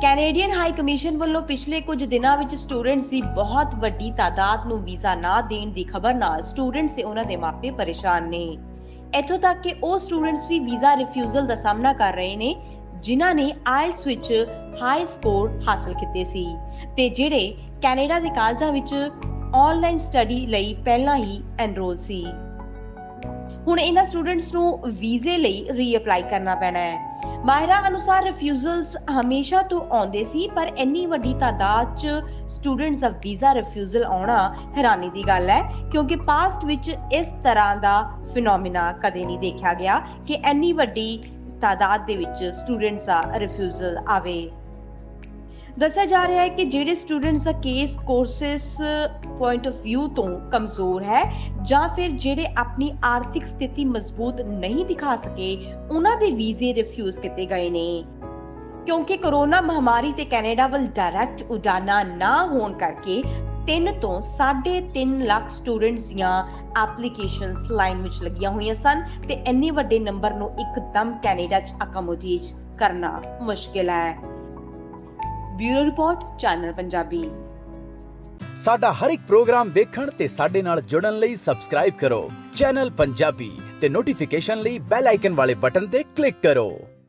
Canadian high commission ਵੱਲੋਂ पिछले कुछ दिनों ਵਿੱਚ स्टूडेंट्स ਦੀ बहुत ਵੱਡੀ ਤਾਦਾਦ ਨੂੰ ਵੀਜ਼ਾ ਨਾ ਦੇਣ ਦੀ ਖਬਰ ਨਾਲ स्टूडेंट्स ਤੇ ਉਹਨਾਂ ਦੇ ਮਾਪੇ ਪਰੇਸ਼ਾਨ ਨੇ। ਇੱਥੋਂ ਤੱਕ ਕਿ ਉਹ स्टूडेंट्स ਵੀ ਵੀਜ਼ਾ ਰਿਫਿਊਜ਼ਲ ਦਾ ਸਾਹਮਣਾ ਕਰ ਰਹੇ ਨੇ ਜਿਨ੍ਹਾਂ ਨੇ ਆਇਲਟਸ ਵਿੱਚ ਹਾਈ ਸਕੋਰ ਹਾਸਲ ਕੀਤੇ ਸੀ ਤੇ ਜਿਹੜੇ ਕੈਨੇਡਾ ਦੇ ਕਾਲਜਾਂ ਵਿੱਚ ਆਨਲਾਈਨ ਸਟੱਡੀ ਲਈ ਪਹਿਲਾਂ ਹੀ ਐਨਰੋਲ ਸੀ। ਹੁਣ ਇਹਨਾਂ स्टूडेंट्स ਨੂੰ ਵੀਜ਼ੇ ਲਈ ਰੀਅਪਲਾਈ ਕਰਨਾ ਪੈਣਾ ਹੈ। ਮਾਹਿਰਾਂ ਅਨੁਸਾਰ ਰਿਫਿਊਜ਼ਲਸ ਹਮੇਸ਼ਾ ਤੋਂ ਆਉਂਦੇ ਸੀ ਪਰ ਇੰਨੀ ਵੱਡੀ ਤਾਦਾਦ 'ਚ ਸਟੂਡੈਂਟਸ ਦਾ ਵੀਜ਼ਾ ਰਿਫਿਊਜ਼ਲ ਆਉਣਾ ਹੈਰਾਨੀ ਦੀ ਗੱਲ ਹੈ ਕਿਉਂਕਿ ਪਾਸਟ ਵਿੱਚ ਇਸ ਤਰ੍ਹਾਂ ਦਾ ਫਿਨੋਮੀਨਾ ਕਦੇ ਨਹੀਂ ਦੇਖਿਆ ਗਿਆ ਕਿ ਇੰਨੀ ਵੱਡੀ ਤਾਦਾਦ ਦੇ ਵਿੱਚ ਸਟੂਡੈਂਟਸ ਦਾ ਰਿਫਿਊਜ਼ਲ ਆਵੇ। ਦੱਸਿਆ ਜਾ ਰਿਹਾ ਹੈ ਕਿ ਜਿਹੜੇ ਸਟੂਡੈਂਟਸ ਦਾ case courses point of view ਤੋਂ ਕਮਜ਼ੋਰ ਹੈ ਜਾਂ ਫਿਰ ਜਿਹੜੇ ਆਪਣੀ ਆਰਥਿਕ ਸਥਿਤੀ ਮਜ਼ਬੂਤ ਨਹੀਂ ਦਿਖਾ ਸਕੇ ਉਹਨਾਂ ਦੇ ਵੀਜ਼ੇ ਰਿਫਿਊਜ਼ ਕੀਤੇ ਗਏ ਨੇ ਕਿਉਂਕਿ ਕੋਰੋਨਾ ਮਹਾਮਾਰੀ ਤੇ ਕੈਨੇਡਾ ਵੱਲ ਡਾਇਰੈਕਟ ਉਡਾਨਾਂ ਨਾ ਹੋਣ ਕਰਕੇ 3 ਤੋਂ 3.5 ਲੱਖ ਸਟੂਡੈਂਟਸ ਦੀਆਂ ਐਪਲੀਕੇਸ਼ਨਸ ਲਾਈਨ ਵਿੱਚ ਲੱਗੀਆਂ ਹੋਈਆਂ ਸਨ ਤੇ ਇੰਨੇ ਵੱਡੇ ਨੰਬਰ ਨੂੰ ਇੱਕਦਮ ਕੈਨੇਡਾ 'ਚ ਅਕਮੋਡੇਟ ਕਰਨਾ ਮੁਸ਼ਕਿਲ ਹੈ। Bureau report channel Punjabi. साडा हर एक प्रोग्राम देखण ते साडे नाल जुड़न लई सबसक्राइब करो चैनल पंजाबी ते नोटिफिकेशन लई बेल आइकन वाले बटन ते क्लिक करो।